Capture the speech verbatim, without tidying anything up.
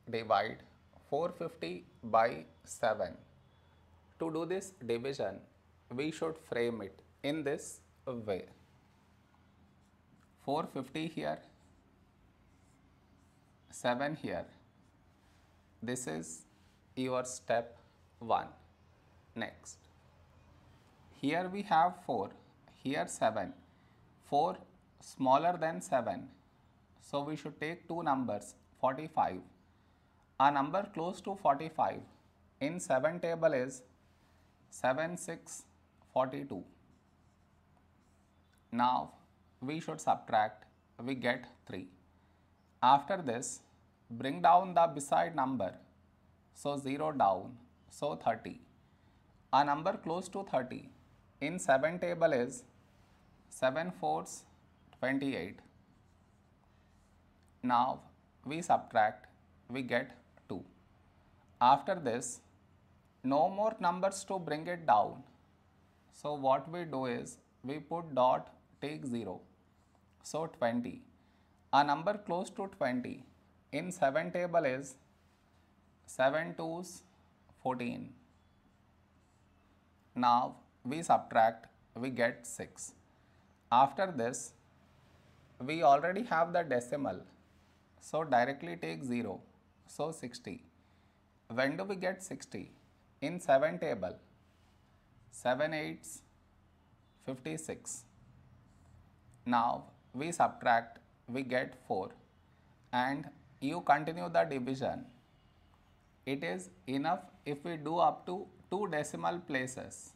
divide four hundred fifty by seven. To do this division, we should frame it in this way. four hundred fifty here, seven here. This is your step one. Next, here we have four, here seven. four smaller than seven. So we should take two numbers, forty-five. A number close to forty-five in seven table is seven, six, forty-two. Now we should subtract, we get three. After this, bring down the beside number. So zero down, so thirty. A number close to thirty in seven table is seven fours, twenty-eight. Now we subtract, we get two. After this, no more numbers to bring it down. So what we do is, we put dot, take zero. So twenty. A number close to twenty in seven table is seven twos, fourteen. Now we subtract, we get six. After this, we already have the decimal. So directly take zero. So sixty. When do we get sixty? In seven table. seven eights, fifty-six. Now we subtract, we get four. And you continue the division. It is enough if we do up to two decimal places.